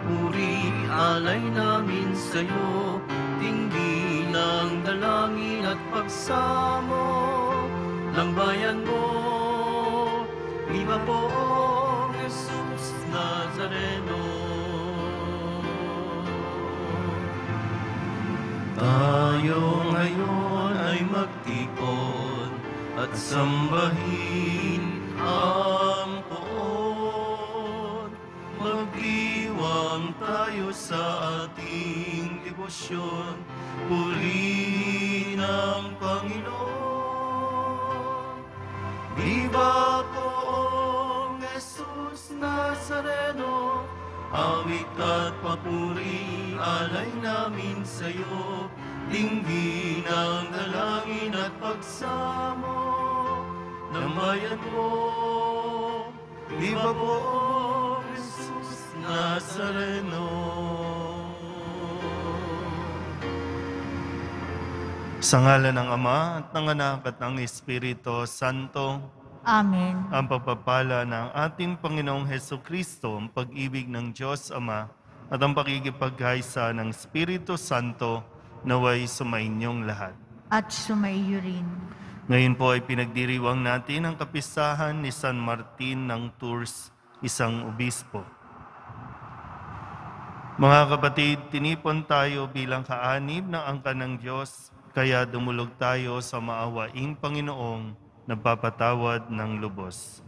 papuri, alay namin sa'yo, tinggi ng dalangin at pagsamo ng bayan mo. Viva poong Jesus Nazareno. Tayo ngayon ay magtipon at sambahin ang poon. Magdiwang tayo sa ating debosyon, purihin ang Panginoon. Viva poong Jesus Nazareno, awit at papuri, alay namin sa'yo, tinggi ng dalangin at pagsamo ng bayan mo. Viva poong Jesus Nazareno. Sa ngalan ng Ama at ng Anak at ng Espiritu Santo. Amen. Ang pagpapala ng ating Panginoong Hesukristo, ang pag-ibig ng Diyos Ama, at ang pakikipagkaisa ng Espiritu Santo naway sumainyong lahat. At sumaiyo rin. Ngayon po ay pinagdiriwang natin ang kapistahan ni San Martin ng Tours, isang obispo. Mga kapatid, tinipon tayo bilang kaanib ng angkan ng Diyos, kaya dumulog tayo sa maawaing Panginoong nagpapatawad ng lubos.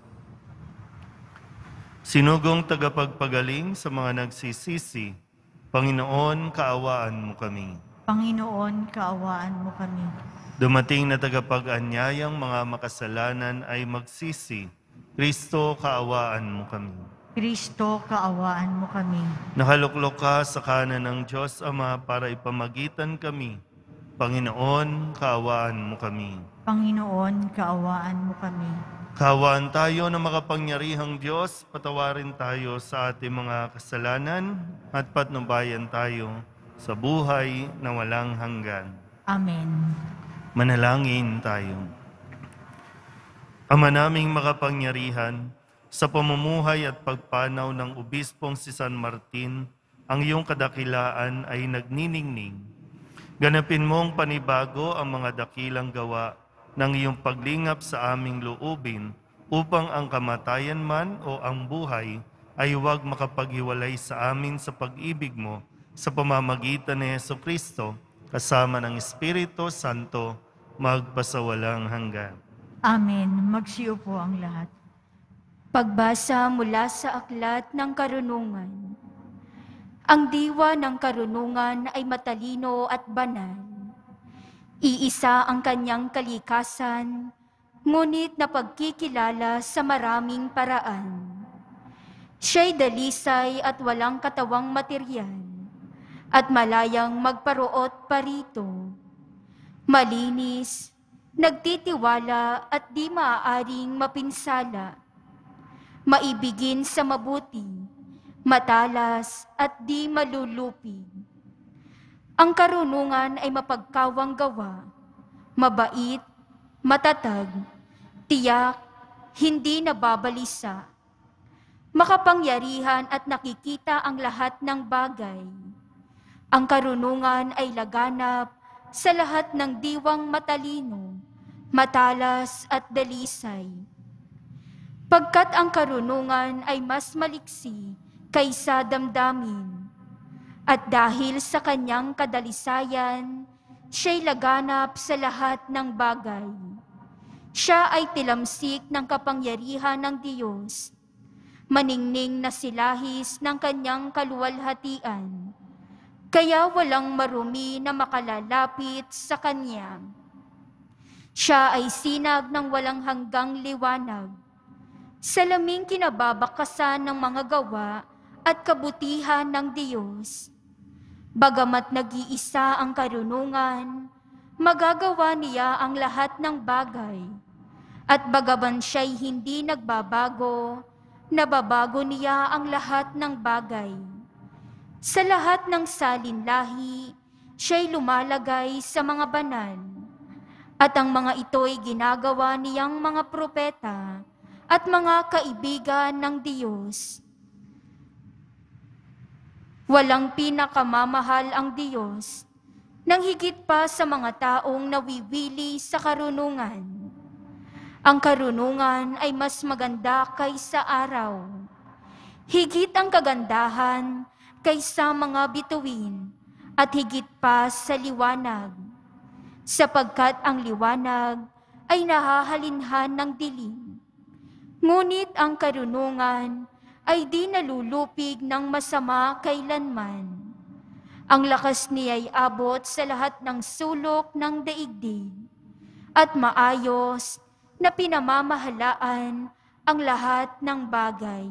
Sinugong tagapagpagaling sa mga nagsisisi, Panginoon, kaawaan mo kami. Panginoon, kaawaan mo kami. Dumating na tagapag-anyayang mga makasalanan ay magsisi, Kristo, kaawaan mo kami. Kristo, kaawaan mo kami. Nakaluklok ka sa kanan ng Diyos Ama para ipamagitan kami. Panginoon, kaawaan mo kami. Panginoon, kaawaan mo kami. Kaawaan tayo na makapangyarihang Diyos, patawarin tayo sa ating mga kasalanan at patnubayan tayo sa buhay na walang hanggan. Amen. Manalangin tayo. Ama naming makapangyarihan, sa pamumuhay at pagpanaw ng obispong si San Martin, ang iyong kadakilaan ay nagniningning. Ganapin mong panibago ang mga dakilang gawa ng iyong paglingap sa aming loobin upang ang kamatayan man o ang buhay ay huwag makapaghiwalay sa amin sa pag-ibig mo sa pamamagitan ni Hesukristo kasama ng Espiritu Santo magpasawalang hanggan. Amen. Magsiupo ang lahat. Pagbasa mula sa Aklat ng Karunungan. Ang diwa ng karunungan ay matalino at banal. Iisa ang kanyang kalikasan, ngunit napagkikilala sa maraming paraan. Siya'y dalisay at walang katawang materyal, at malayang magparuot parito. Malinis, nagtitiwala at di maaaring mapinsala. Maibigin sa mabuti, matalas at di malulupig. Ang karunungan ay mapagkawang gawa, mabait, matatag, tiyak, hindi nababalisa. Makapangyarihan at nakikita ang lahat ng bagay. Ang karunungan ay laganap sa lahat ng diwang matalino, matalas at dalisay. Pagkat ang karunungan ay mas maliksi kaysa damdamin, at dahil sa kanyang kadalisayan, siya'y laganap sa lahat ng bagay. Siya ay tilamsik ng kapangyarihan ng Diyos, maningning na silahis ng kanyang kaluwalhatian, kaya walang marumi na makalalapit sa kanya. Siya ay sinag ng walang hanggang liwanag, salaming kinababakasan ng mga gawa at kabutihan ng Diyos. Bagamat nag-iisa ang karunungan, magagawa niya ang lahat ng bagay. At bagaman siya'y hindi nagbabago, nababago niya ang lahat ng bagay. Sa lahat ng salinlahi, siya'y lumalagay sa mga banal. At ang mga ito'y ginagawa niyang mga propeta at mga kaibigan ng Diyos. Walang pinakamamahal ang Diyos nang higit pa sa mga taong nawiwili sa karunungan. Ang karunungan ay mas maganda kaysa araw. Higit ang kagandahan kaysa mga bituin at higit pa sa liwanag. Sapagkat ang liwanag ay nahahalinhan ng dilim. Ngunit ang karunungan ay di nalulupig ng masama kailanman. Ang lakas niya'y abot sa lahat ng sulok ng daigdig at maayos na pinamamahalaan ang lahat ng bagay.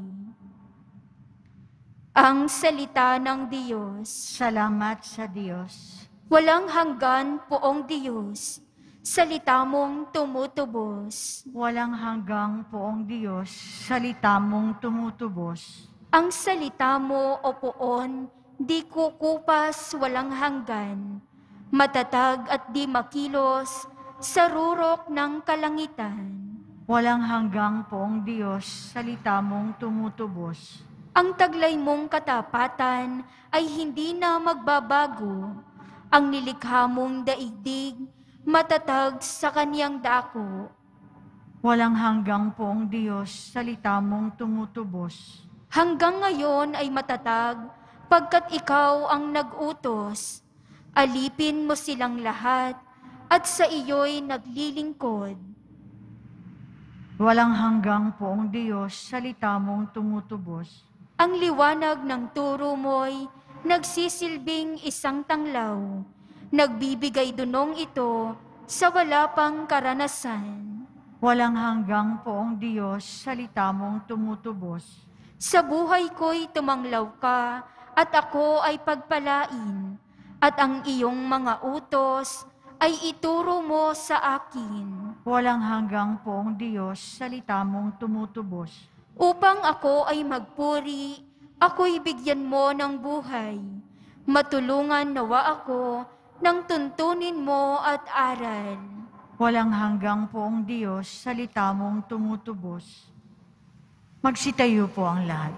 Ang salita ng Diyos. Salamat sa Diyos. Walang hanggan poong Diyos, salita mong tumutubos. Walang hanggang poong Diyos, salita mong tumutubos. Ang salita mo, o poon, di kukupas walang hanggan, matatag at di makilos sa rurok ng kalangitan. Walang hanggang poong Diyos, salita mong tumutubos. Ang taglay mong katapatan ay hindi na magbabago. Ang nilikha mong daigdig, matatag sa kaniyang dako. Walang hanggang poong Diyos, salita mong tumutubos. Hanggang ngayon ay matatag, pagkat ikaw ang nag-utos. Alipin mo silang lahat, at sa iyo'y naglilingkod. Walang hanggang poong Diyos, salita mong tumutubos. Ang liwanag ng turo mo'y nagsisilbing isang tanglaw. Nagbibigay dunong ito sa wala pang karanasan. Walang hanggang poong Diyos, salita mong tumutubos. Sa buhay ko'y tumanglaw ka, at ako ay pagpalain, at ang iyong mga utos ay ituro mo sa akin. Walang hanggang poong Diyos, salita mong tumutubos. Upang ako ay magpuri, ako'y bigyan mo ng buhay. Matulungan nawa ako ng tuntunin mo at aral. Walang hanggang poong Diyos, salita mong tumutubos. Magsitayo po ang lahat.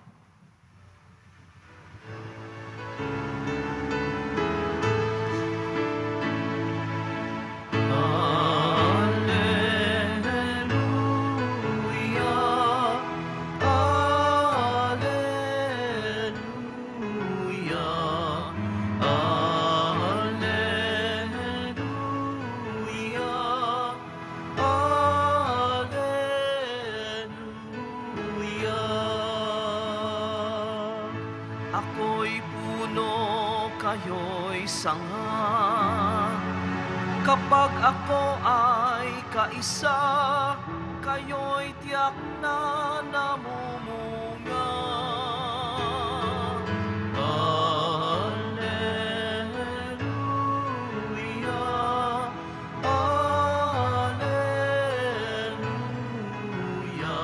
Ako'y puno, kayo'y sanga. Kapag ako ay kaisa, kayo'y tiyak na namumunga. Alleluia, alleluia,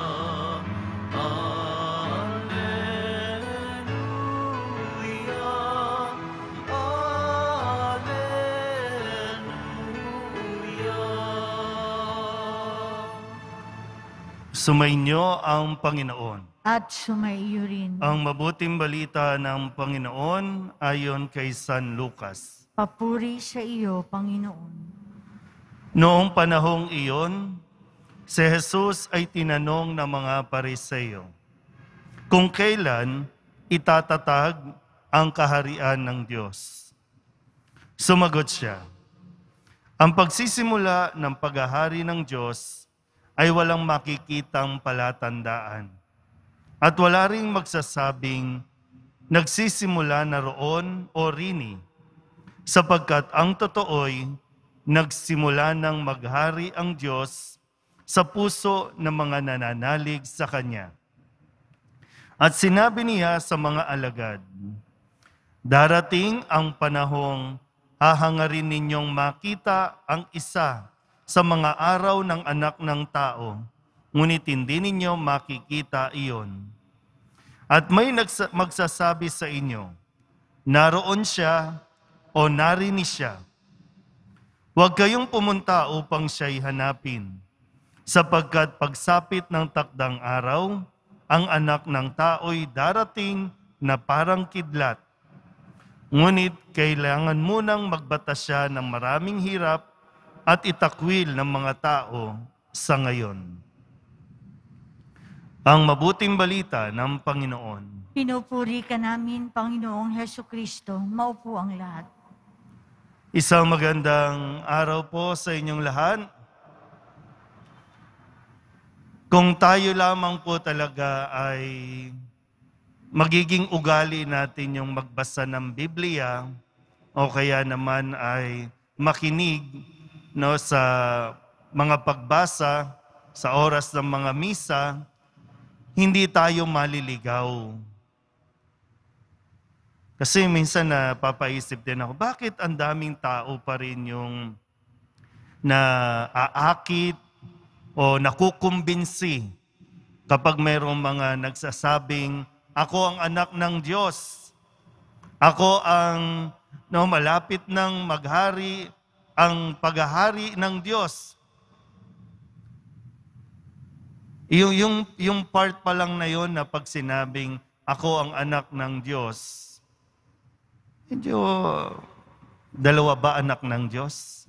Sumainyo ang Panginoon. At sumaiyo rin. Ang mabuting balita ng Panginoon ayon kay San Lucas. Papuri sa iyo, Panginoon. Noong panahong iyon, si Jesus ay tinanong ng mga Pariseo kung kailan itatatag ang kaharian ng Diyos. Sumagot siya, ang pagsisimula ng paghahari ng Diyos ay walang makikitang palatandaan. At wala ring magsasabing, nagsisimula na roon o rini, sapagkat ang totoo'y nagsimula ng maghari ang Diyos sa puso ng mga nananalig sa Kanya. At sinabi niya sa mga alagad, darating ang panahong hahangarin ninyong makita ang isa sa mga araw ng anak ng tao, ngunit hindi ninyo makikita iyon. At may magsasabi sa inyo, naroon siya o narini siya. Huwag kayong pumunta upang siya'y hanapin, sapagkat pagsapit ng takdang araw, ang anak ng tao'y darating na parang kidlat Ngunit kailangan munang magbatas siya ng maraming hirap at itakwil ng mga tao sa ngayon. Ang mabuting balita ng Panginoon. Pinupuri ka namin, Panginoong Heso Kristo. Maupo ang lahat. Isang magandang araw po sa inyong lahat. Kung tayo lamang po talaga ay magiging ugali natin yung magbasa ng Biblia o kaya naman ay makinig sa mga pagbasa sa oras ng mga misa, hindi tayo maliligaw. Kasi minsan napapaisip din ako, bakit ang daming tao pa rin yung naaakit o nakukumbinsi kapag mayroong mga nagsasabing, ako ang anak ng Diyos. Ako ang malapit ng maghari, ang paghahari ng Diyos. Yung part pa lang na yon na pag sinabing, ako ang anak ng Diyos, medyo dalawa ba anak ng Diyos?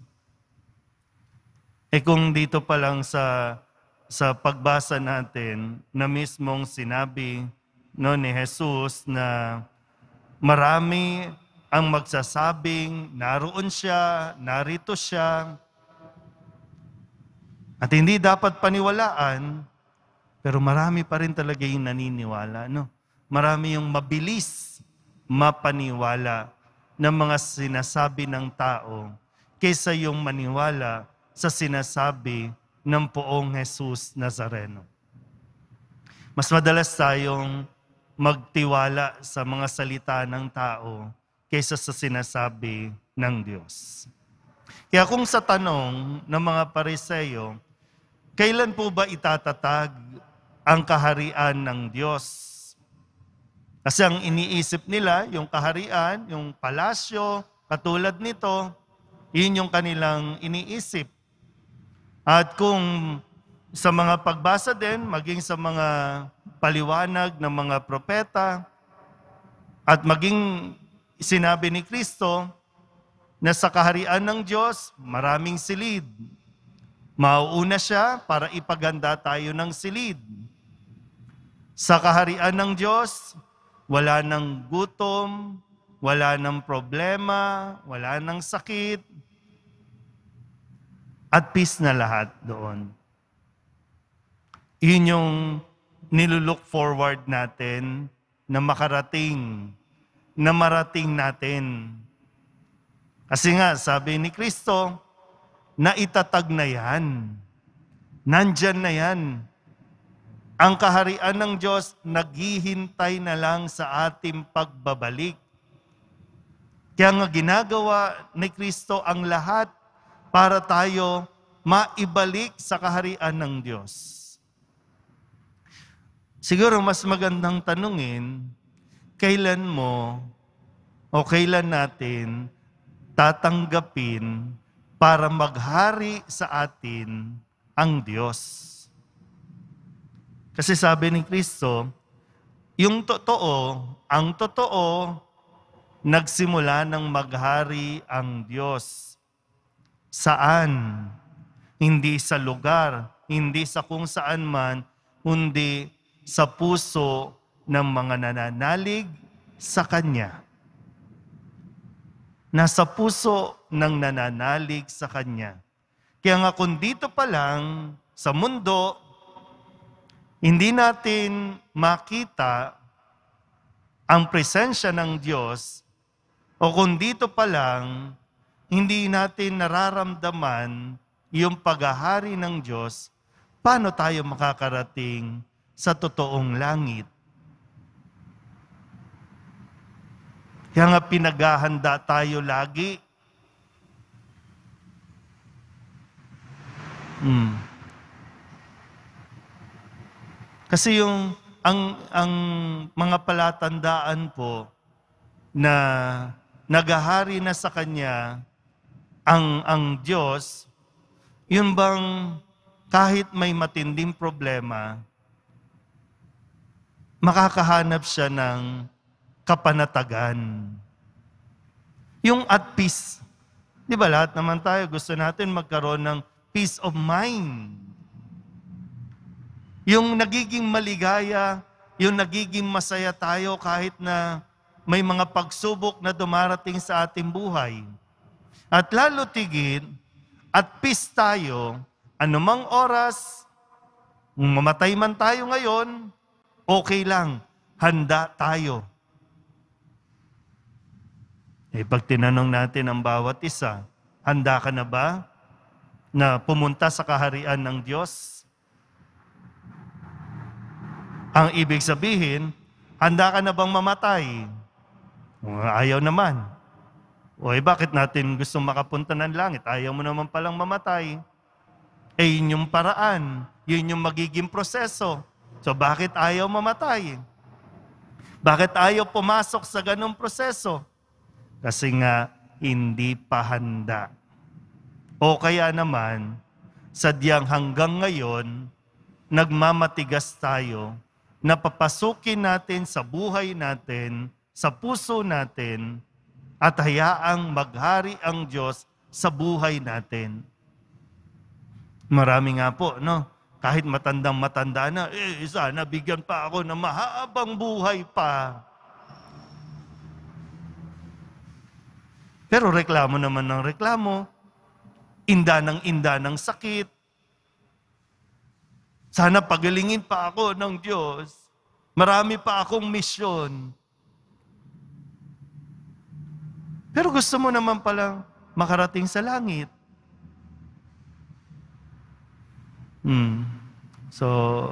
Kung dito pa lang sa pagbasa natin na mismong sinabi ni Jesus na marami ang magsasabing naroon siya, narito siya, at hindi dapat paniwalaan, pero marami pa rin talaga yung naniniwala. Marami yung mabilis mapaniwala ng mga sinasabi ng tao kaysa yung maniwala sa sinasabi ng poong Jesus Nazareno. Mas madalas tayong magtiwala sa mga salita ng tao kaysa sa sinasabi ng Diyos. Kaya kung sa tanong ng mga Pariseyo, kailan po ba itatatag ang kaharian ng Diyos? Kasi ang iniisip nila, yung kaharian, yung palasyo, katulad nito, yun yung kanilang iniisip. At kung sa mga pagbasa din, maging sa mga paliwanag ng mga propeta, at maging sinabi ni Kristo na sa kaharian ng Diyos, maraming silid. Mauuna siya para ipaganda tayo ng silid. Sa kaharian ng Diyos, wala ng gutom, wala ng problema, wala ng sakit, at peace na lahat doon. Yun yung nilulook forward natin na marating natin. Kasi nga, sabi ni Kristo, naitatag na yan. Nandyan na yan. Ang kaharian ng Diyos, naghihintay na lang sa ating pagbabalik. Kaya nga ginagawa ni Kristo ang lahat para tayo maibalik sa kaharian ng Diyos. Siguro mas magandang tanungin, kailan mo o kailan natin tatanggapin para maghari sa atin ang Diyos? Kasi sabi ni Kristo, ang totoo, nagsimula ng maghari ang Diyos. Saan? Hindi sa lugar, hindi sa kung saan man, kundi sa puso ng mga nananalig sa Kanya. Nasa puso ng nananalig sa Kanya. Kaya nga kung dito pa lang sa mundo, hindi natin makita ang presensya ng Diyos, o kung dito pa lang, hindi natin nararamdaman yung paghahari ng Diyos, paano tayo makakarating sa totoong langit? Kaya nga pinaghahanda tayo lagi. Kasi ang mga palatandaan po na naghahari na sa Kanya ang Diyos, yun bang kahit may matinding problema, makakahanap siya ng kapanatagan. Yung at peace. Di ba lahat naman tayo gusto natin magkaroon ng peace of mind. Yung nagiging maligaya, yung nagiging masaya tayo kahit na may mga pagsubok na dumarating sa ating buhay. At lalo tigit, at peace tayo, anumang oras, kung mamatay man tayo ngayon, okay lang, handa tayo. Pag tinanong natin ang bawat isa, handa ka na ba na pumunta sa kaharian ng Diyos? Ang ibig sabihin, handa ka na bang mamatay? Ayaw naman. Bakit natin gusto makapunta ng langit? Ayaw mo naman palang mamatay. Yun yung paraan. Yun yung magiging proseso. So bakit ayaw mamatay? Bakit ayaw pumasok sa ganung proseso? Kasi nga, hindi pa handa. O kaya naman, sadyang hanggang ngayon, nagmamatigas tayo, napapasukin natin sa buhay natin, sa puso natin, at hayaang maghari ang Diyos sa buhay natin. Marami nga po, no? Kahit matandang-matanda na, sana bigyan pa ako ng mahabang buhay pa. Pero reklamo naman ng reklamo, inda ng sakit. Sana pagalingin pa ako ng Diyos. Marami pa akong misyon. Pero gusto mo naman palang makarating sa langit. So,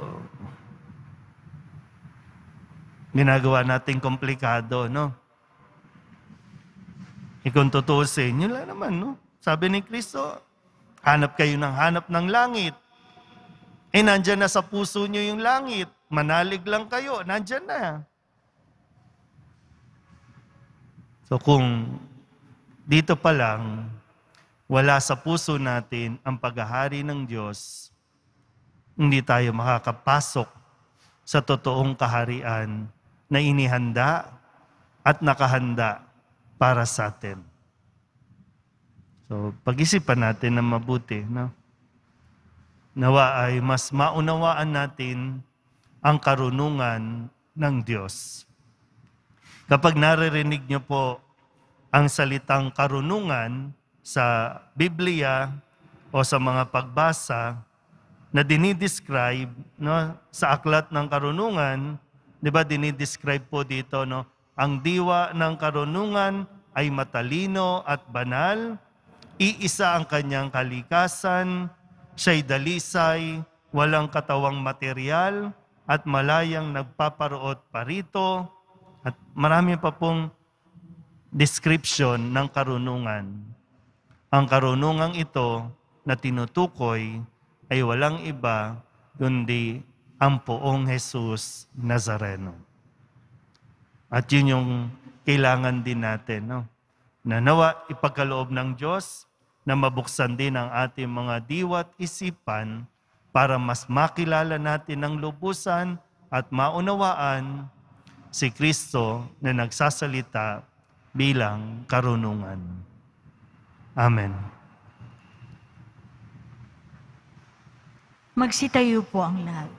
ginagawa natin komplikado, no? Kung tutusin, yun lang naman, no? Sabi ni Kristo, hanap kayo ng hanap ng langit. Nandyan na sa puso nyo yung langit. Manalig lang kayo, nandyan na. So kung dito pa lang, wala sa puso natin ang paghahari ng Diyos, hindi tayo makakapasok sa totoong kaharian na inihanda at nakahanda para sa atin. So, pag-isipan natin na mabuti, no? Nawa ay mas maunawaan natin ang karunungan ng Diyos. Kapag naririnig niyo po ang salitang karunungan sa Biblia o sa mga pagbasa na dinidescribe, no, sa aklat ng karunungan, di ba dinidescribe po dito, no, ang diwa ng karunungan ay matalino at banal, iisa ang kanyang kalikasan, siya'y dalisay, walang katawang material, at malayang nagpaparoot parito, at marami pa pong description ng karunungan. Ang karunungang ito na tinutukoy ay walang iba kundi ang Poong Jesus Nazareno. At yun yung kailangan din natin, no? Na nawa ipagkaloob ng Diyos na mabuksan din ang ating mga diwa at isipan para mas makilala natin ng lubusan at maunawaan si Kristo na nagsasalita bilang karunungan. Amen. Magsitayo po ang lahat.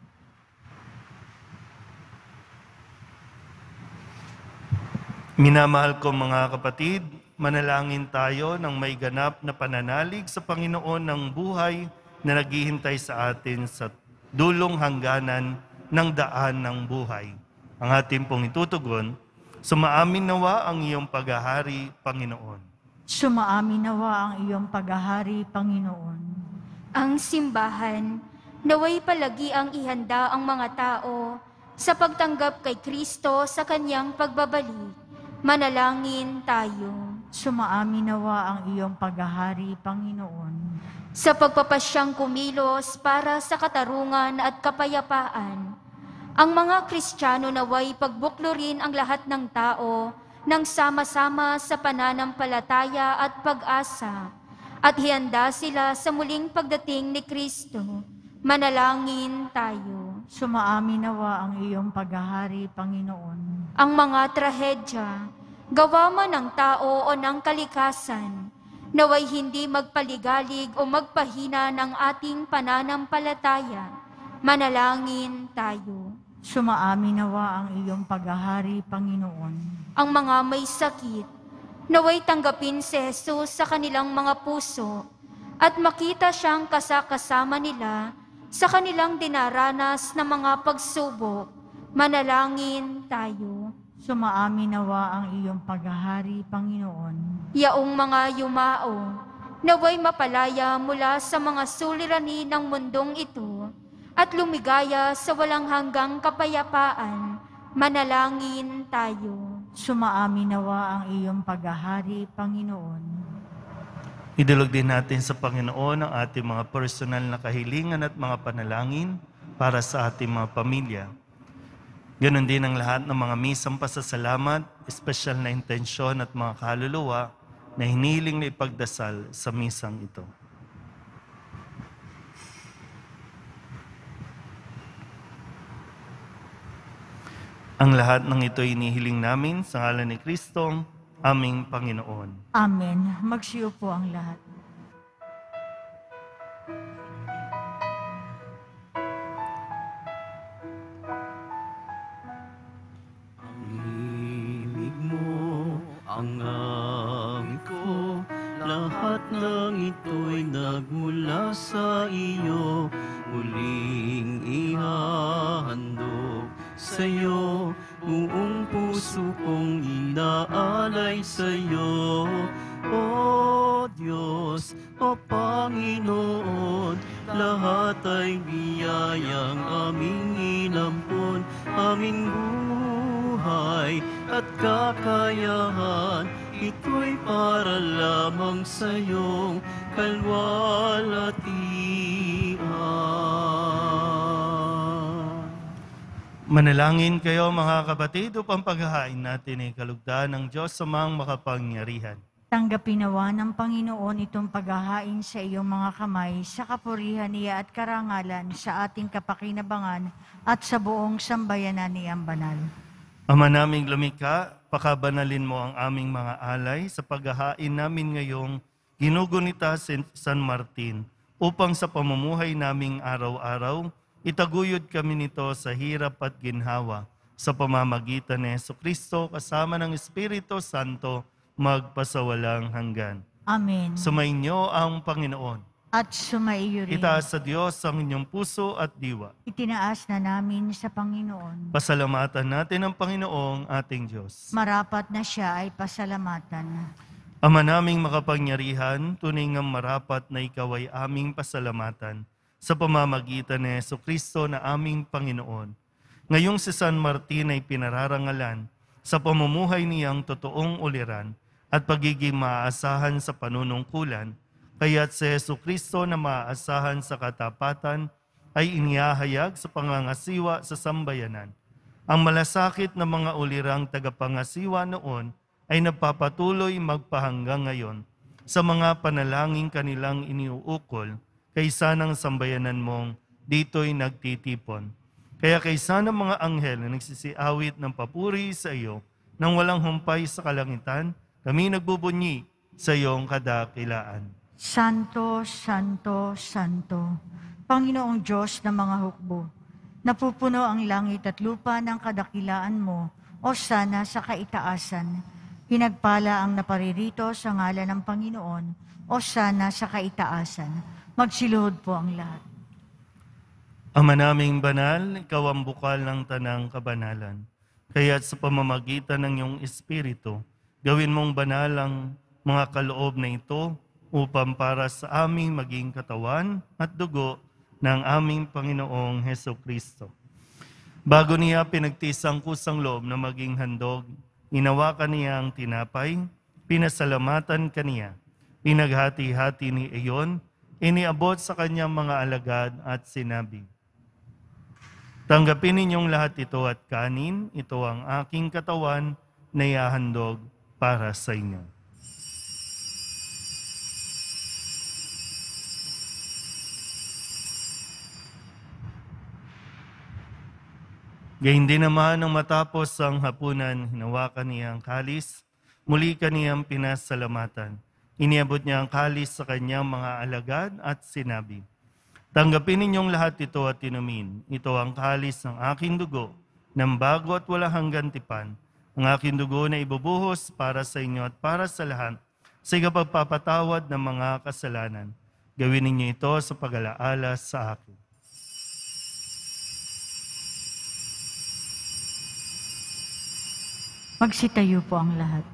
Minamahal ko mga kapatid, manalangin tayo ng may ganap na pananalig sa Panginoon ng buhay na naghihintay sa atin sa dulong hangganan ng daan ng buhay. Ang ating pong itutugon, sumaamin nawa ang iyong paghahari, Panginoon. Sumaamin nawa ang iyong paghahari, Panginoon. Ang simbahan, naway palagi ang ihanda ang mga tao sa pagtanggap kay Kristo sa kanyang pagbabalik. Manalangin tayo. Sumaamin nawa ang iyong paghahari, Panginoon. Sa pagpapasyang kumilos para sa katarungan at kapayapaan, ang mga Kristiyano naway pagbuklurin ang lahat ng tao nang sama-sama sa pananampalataya at pag-asa, at hihanda sila sa muling pagdating ni Kristo. Manalangin tayo. Sumaamin nawa ang iyong paghahari, Panginoon. Ang mga trahedya, gawa man ng tao o ng kalikasan, naway hindi magpaligalig o magpahina ng ating pananampalataya. Manalangin tayo. Sumaamin nawa ang iyong paghahari, Panginoon. Ang mga may sakit, naway tanggapin si Jesus sa kanilang mga puso at makita siyang kasakasama nila sa kanilang dinaranas na mga pagsubok. Manalangin tayo. Sumaamin nawa ang iyong paghahari, Panginoon. Yaong mga yumao, naway mapalaya mula sa mga suliranin ng mundong ito at lumigaya sa walang hanggang kapayapaan. Manalangin tayo. Sumaamin nawa ang iyong paghahari, Panginoon. Idulog din natin sa Panginoon ang ating mga personal na kahilingan at mga panalangin para sa ating mga pamilya. Ganon din ang lahat ng mga misang pasasalamat, espesyal na intensyon at mga kaluluwa na hiniling na ipagdasal sa misang ito. Ang lahat ng ito inihiling namin sa ngalan ni Kristong aming Panginoon. Amen. Magsiupo ang lahat. Ibig mo ang angin ko, lahat ng ito'y nagmula sa iyo. Muling ihahandog sa iyo, buong puso kong inaalay sa iyo. O Diyos, o Panginoon, lahat ay biyayang aming inampon, aming buhay at kakayahan, ito'y para lamang sa iyong kalwalhatian. Manalangin kayo mga kapatid upang paghahain natin ay kalugdan ng Diyos sa mga makapangyarihan. Tanggapin nawa ng Panginoon itong paghahain sa iyong mga kamay sa kapurihan niya at karangalan sa ating kapakinabangan at sa buong sambayanan niyang banal. Ama naming lumikha, pakabanalin mo ang aming mga alay sa paghahain namin ngayong ginugunita sa San Martin upang sa pamumuhay naming araw-araw, itaguyod kami nito sa hirap at ginhawa sa pamamagitan ni Jesucristo kasama ng Espiritu Santo magpasawalang hanggan. Amen. Sumainyo ang Panginoon. At sumaiyo rin. Itaas sa Diyos ang inyong puso at diwa. Itinaas na namin sa Panginoon. Pasalamatan natin ang Panginoong ating Diyos. Marapat na siya ay pasalamatan. Ama naming makapangyarihan, tunay ngang marapat na ikaw ay aming pasalamatan sa pamamagitan ni Jesucristo na aming Panginoon. Ngayong si San Martin ay pinararangalan sa pamumuhay niyang totoong uliran at pagiging maaasahan sa panunungkulan, kaya't si Jesucristo na maaasahan sa katapatan ay inihahayag sa pangangasiwa sa sambayanan. Ang malasakit na mga ulirang tagapangasiwa noon ay nagpapatuloy magpahanggang ngayon sa mga panalangin kanilang iniuukol kaysa ng sambayanan mong dito'y nagtitipon. Kaya kaysa ng mga anghel na nagsisiawit ng papuri sa iyo nang walang humpay sa kalangitan, kami nagbubunyi sa iyong kadakilaan. Santo, Santo, Santo, Panginoong Diyos ng mga hukbo, napupuno ang langit at lupa ng kadakilaan mo, o sana sa kaitaasan. Pinagpala ang naparirito sa ngalan ng Panginoon, o sana sa kaitaasan. Magsiluhod po ang lahat. Ama naming banal, ikaw ang bukal ng tanang kabanalan. Kaya't sa pamamagitan ng iyong Espiritu, gawin mong banal ang mga kaloob na ito upang para sa aming maging katawan at dugo ng aming Panginoong Hesukristo. Bago niya pinagtiis ang kusang loob na maging handog, inawakan niya ang tinapay, pinasalamatan kaniya, pinaghati-hati ni iyon, iniabot sa kanyang mga alagad at sinabi, tanggapin ninyong lahat ito at kanin, ito ang aking katawan na ihahandog para sa inyo. Gayun din naman nang matapos ang hapunan, hinawakan niya ang kalis, Muli kaniyang pinasalamatan. Iniabot niya ang kalis sa kanyang mga alagad at sinabi, "Tanggapin ninyong lahat ito at inumin. Ito ang kalis ng aking dugo, ng bago at walang hanggang tipan. Ang aking dugo na ibubuhos para sa inyo at para sa lahat sa ikapagpapatawad ng mga kasalanan. Gawin ninyo ito sa pag-alaala sa akin." Magsitayo po ang lahat.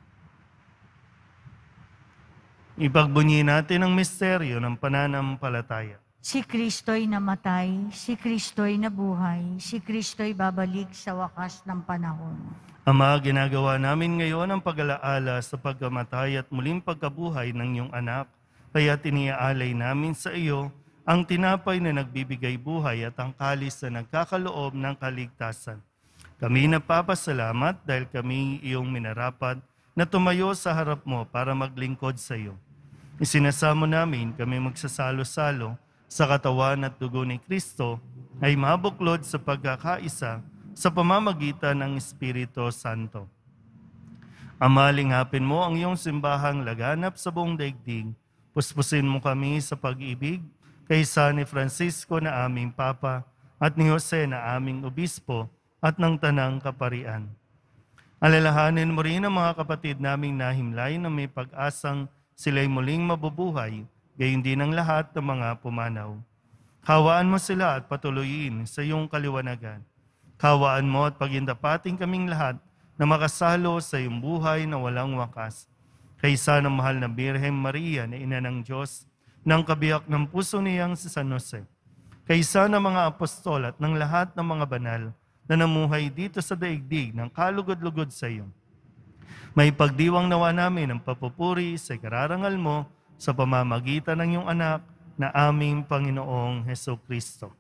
Ipagbunyi natin ang misteryo ng pananampalataya. Si Kristo'y namatay, si Kristo'y nabuhay, si Kristo'y babalik sa wakas ng panahon. Ama, ginagawa namin ngayon ang pag-alaala sa pagkamatay at muling pagkabuhay ng iyong anak, kaya tiniaalay namin sa iyo ang tinapay na nagbibigay buhay at ang kalis na nagkakaloob ng kaligtasan. Kami napapasalamat dahil kami iyong minarapat na tumayo sa harap mo para maglingkod sa iyo. Isinasamo namin kami magsasalo-salo sa katawan at dugo ni Kristo ay mabuklod sa pagkakaisa sa pamamagitan ng Espiritu Santo. Ama, lingapin mo ang iyong simbahang laganap sa buong daigdig. Puspusin mo kami sa pag-ibig kaysa ni Francisco na aming Papa at ni Jose na aming Obispo at ng Tanang Kaparian. Alalahanin mo rin ang mga kapatid naming nahimlay na may pag-asang sila'y muling mabubuhay, gayon din ang lahat ng mga pumanaw. Hawaan mo sila at patuloyin sa iyong kaliwanagan. Hawaan mo at pagindapating kaming lahat na makasalo sa iyong buhay na walang wakas. Kaysa ng mahal na Birhen Maria na Ina ng Diyos, ng kabiyak ng puso niyang si San Jose. Kaysa ng mga apostol at ng lahat ng mga banal na namuhay dito sa daigdig ng kalugod-lugod sa iyo. May pagdiwang nawa namin ang papupuri sa ikararangal mo sa pamamagitan ng iyong anak na aming Panginoong Hesukristo.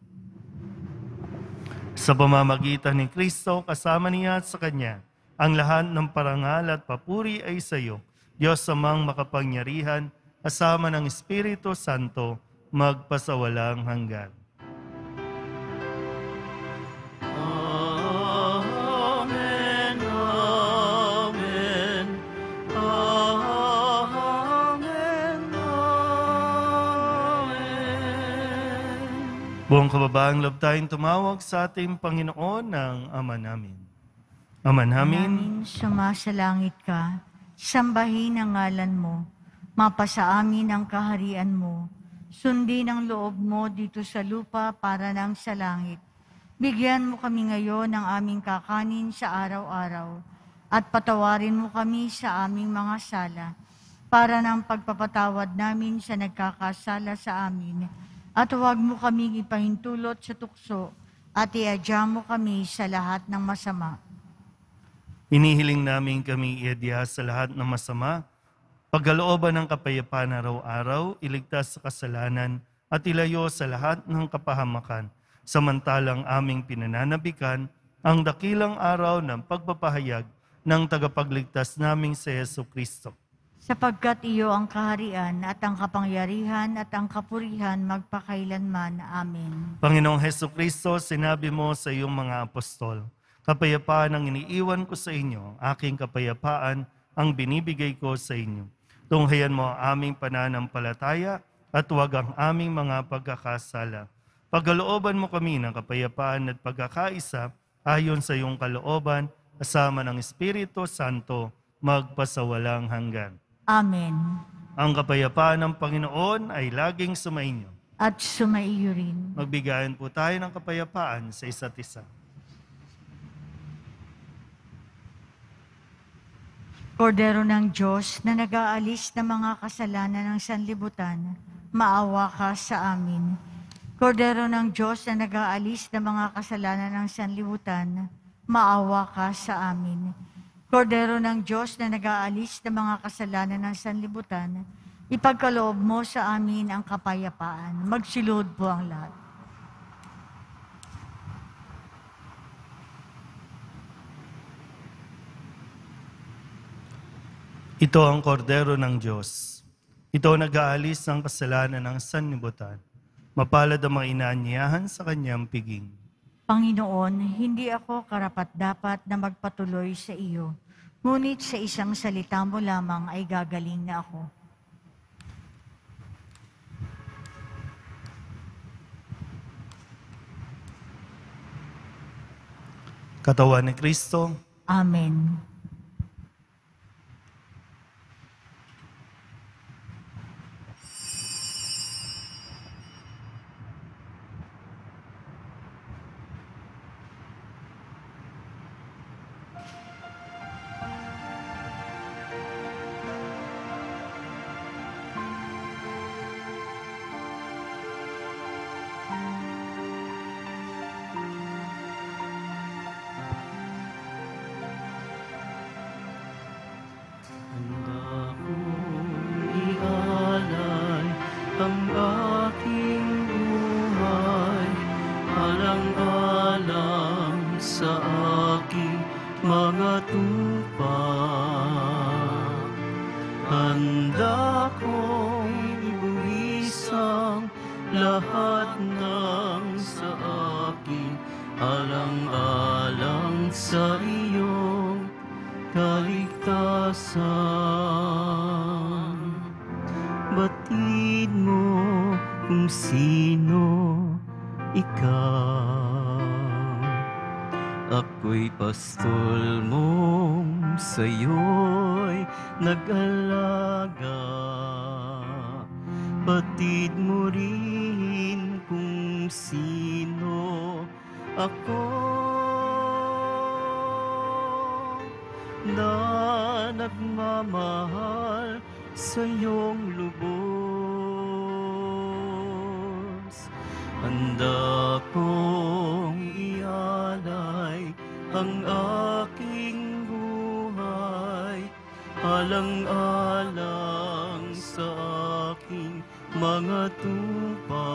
Sa pamamagitan ni Kristo, kasama niya at sa Kanya, ang lahat ng parangal at papuri ay sa iyo, Diyos amang makapangyarihan, kasama ng Espiritu Santo, magpasawalang hanggan. Amen, amen, amen, amen. Buong kababaang loob tayong tumawag sa ating Panginoon ng Ama namin. Ama namin, Sumasalangit ka, sambahin ang ngalan mo, mapasa amin ang kaharian mo, sundin ang loob mo dito sa lupa para nang sa langit. Bigyan mo kami ngayon ng aming kakanin sa araw-araw, at patawarin mo kami sa aming mga sala, para ng pagpapatawad namin sa nagkakasala sa amin, at huwag mo kaming ipahintulot sa tukso, at iadya mo kami sa lahat ng masama. inihiling namin kami iadya sa lahat ng masama, pagkalooban ng kapayapaan araw-araw, iligtas sa kasalanan, at ilayo sa lahat ng kapahamakan, samantalang aming pinananabikan ang dakilang araw ng pagpapahayag ng tagapagligtas naming si Jesucristo. Sapagkat iyo ang kaharian at ang kapangyarihan at ang kapurihan magpakailanman. Amen. Panginoong Jesucristo, sinabi mo sa iyong mga apostol, "Kapayapaan ang iniiwan ko sa inyo, aking kapayapaan ang binibigay ko sa inyo. Tunghayan mo ang aming pananampalataya at huwag ang aming mga pagkakasala. Pagkalooban mo kami ng kapayapaan at pagkakaisa ayon sa iyong kalooban, kasama ng Espiritu Santo, magpasawalang hanggan." Amen. Ang kapayapaan ng Panginoon ay laging sumainyo. At sumaiyo rin. Magbigayan po tayo ng kapayapaan sa isa't isa. Kordero ng Diyos na nag-aalis ng mga kasalanan ng sanlibutan, maawa ka sa amin. Kordero ng Diyos na nag-aalis ng mga kasalanan ng sanlibutan, maawa ka sa amin. Kordero ng Diyos na nag-aalis ng mga kasalanan ng sanlibutan, ipagkaloob mo sa amin ang kapayapaan. Magsilod po ang lahat. Ito ang kordero ng Diyos. Ito ang nag-aalis ng kasalanan ng sanlibutan. Mapalad ang mga inaanyayahan sa kanyang piging. Panginoon, hindi ako karapat-dapat na magpatuloy sa iyo, Ngunit sa isang salita mo lamang ay gagaling na ako. Katawan ni Kristo, Amen. Handa kong ialay ang aking buhay, alang-alang sa aking mga tupa. Handa kong ibuwis ang lahat ng sa akin, alang-alang sa iyong kaligtasan. Batid mo kung sino ikaw. Ako'y pastol mong sa'yo'y nag-alaga. Batid mo rin kung sino ako, na nagmamahal sa iyong lubos. Handa kong ialay ang aking buhay, alang-alang sa aking mga tupa.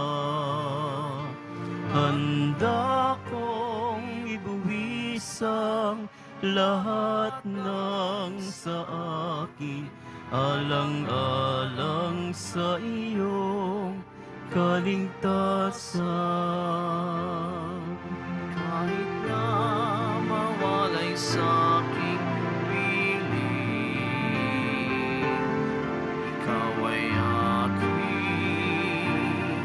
Handa kong ibuwis ang lahat ng sa akin, alang-alang sa iyong kaligtasan. Kahit na mawalay sa aking piling, ikaw ay aking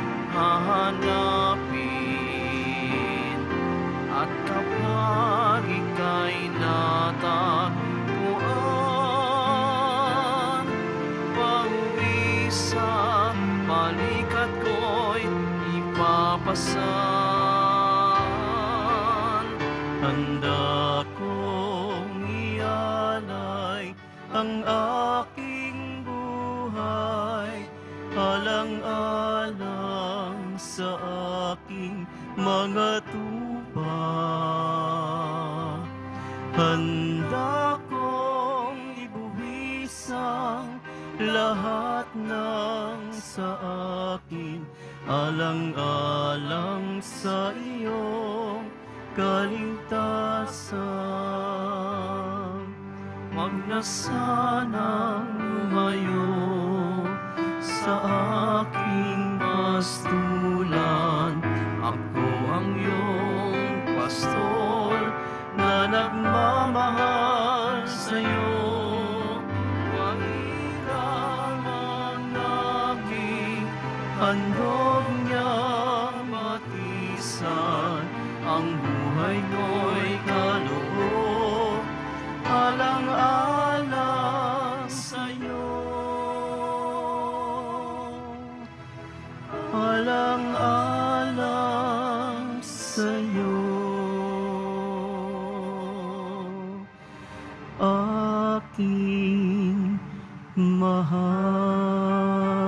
hahanapin. At kapag ika'y natagpuan, pauwi sa balikat ko'y ipapasan. Handa kong ialay ang aking buhay, alang-alang sa aking mga tupa. Handa kong ibuwis ang lahat ng sa akin, alang-alang sa iyong kaligtasan. Wag na sanang lumayo sa aking pastulan. Ako ang iyong pastol na nagmamahal sa'yo. Wahilang ang aking handog niyang matisan. Ang buhay ko'y kaloob, alang-alang sa'yo. Alang-alang sa'yo, aking mahal.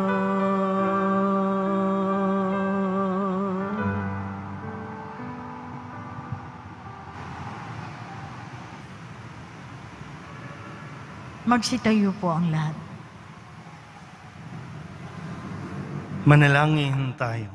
Magsitayo po ang lahat. manalangin tayo.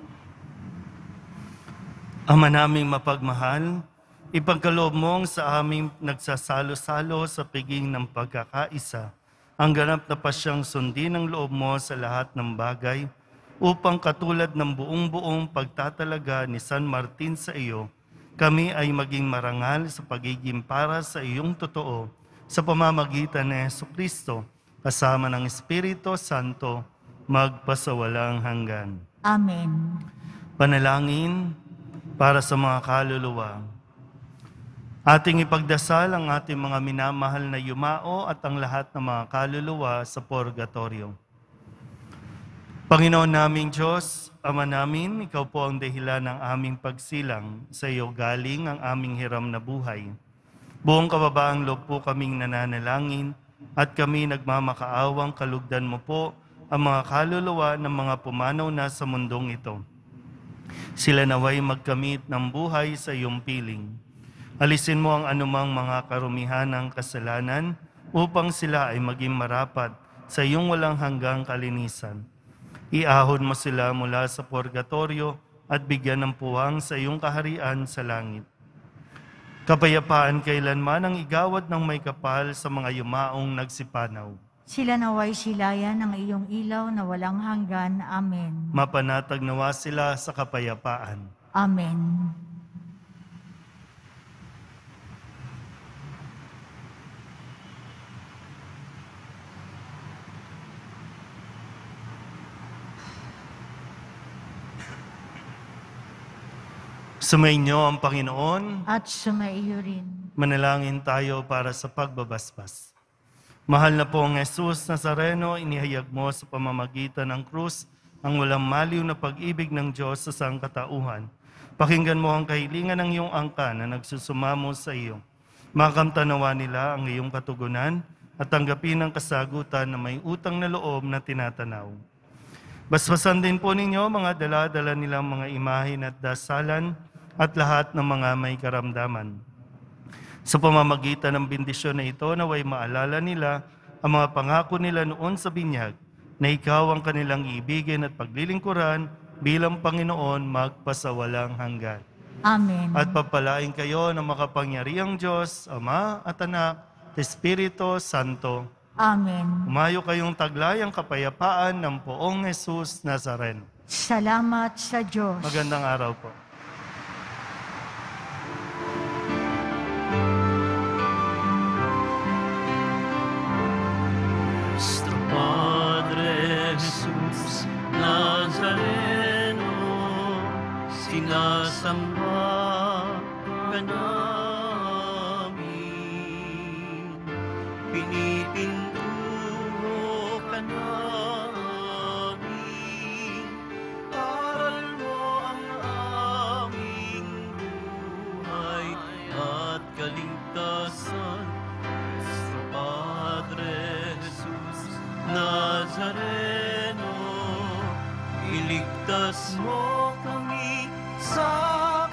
Ama naming mapagmahal, ipagkaloob mong sa aming nagsasalo-salo sa piging ng pagkakaisa, ang ganap na pasyang sundin ang loob mo sa lahat ng bagay, upang katulad ng buong-buong pagtatalaga ni San Martin sa iyo, kami ay maging marangal sa pagiging para sa iyong totoo sa pamamagitan ni Jesucristo, kasama ng Espiritu Santo, magpasawalang hanggan. Amen. Panalangin para sa mga kaluluwa. Ating ipagdasal ang ating mga minamahal na yumao at ang lahat ng mga kaluluwa sa purgatorio. Panginoon naming Diyos, Ama namin, Ikaw po ang dahilan ng aming pagsilang. Sa iyo galing ang aming hiram na buhay. Buong kababaang loob po kaming nananalangin at kami nagmamakaawang kalugdan mo po ang mga kaluluwa ng mga pumanaw na sa mundong ito. Sila naway magkamit ng buhay sa iyong piling. Alisin mo ang anumang mga karumihan ng kasalanan upang sila ay maging marapat sa iyong walang hanggang kalinisan. Iahon mo sila mula sa purgatorio at bigyan ng puwang sa iyong kaharian sa langit. Kapayapaan kailanman ang igawad ng may kapal sa mga yumaong nagsipanaw. Sila naway silayan ng iyong ilaw na walang hanggan. Amen. Mapanatag nawa sila sa kapayapaan. Amen. Sumainyo ang Panginoon. At sumaiyo rin. Manalangin tayo para sa pagbabasbas. Mahal na pong Jesus Nazareno, inihayag mo sa pamamagitan ng krus ang walang maliw na pag-ibig ng Diyos sa sangkatauhan. Pakinggan mo ang kahilingan ng iyong angka na nagsusumamo sa iyo. Makamtanawa nila ang iyong katugunan at tanggapin ang kasagutan na may utang na loob na tinatanaw. Basbasan din po ninyo mga dala-dala nilang mga imahin at dasalan at lahat ng mga may karamdaman. Sa pamamagitan ng bendisyon na ito, naway maalala nila ang mga pangako nila noon sa binyag na ikaw ang kanilang ibigin at paglilingkuran bilang Panginoon magpasawalang hanggan. Amen. At papalain kayo ng makapangyarihang Diyos, Ama at Anak, at Espiritu Santo. Amen. Umayo kayong taglay ang kapayapaan ng poong Jesus Nazareno. Salamat sa Diyos. Magandang araw po. Nuestro Padre Jesus Nazareno, sinasamba ka namin, pinipintuho ka namin, aral mo ang aming buhay at kaligtasan. Nuestro Padre Jesus Nazareno, iligtas mo kami sa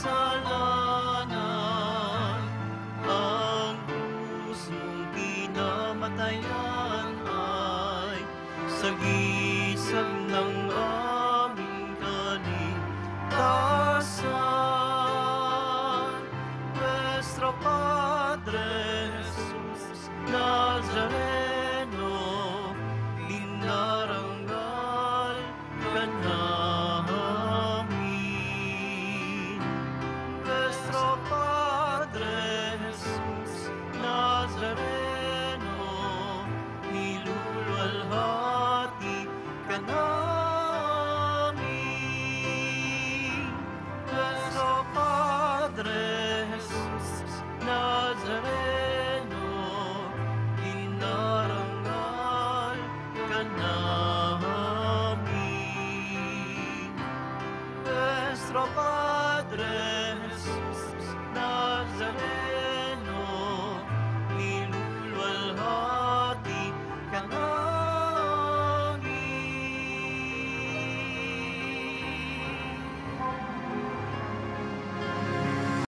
kasalanan. Ang krus mong kinamatayan ay sagisag ng aming kaligtasan. Nuestro Padre Jesus Nazareno, dinarangal ka namin. Nuestro Padre Jesus Nazareno, niluluwalhati ka namin. Nuestro Padre Jesus Nazareno, dinarangal ka namin. Nuestro Padre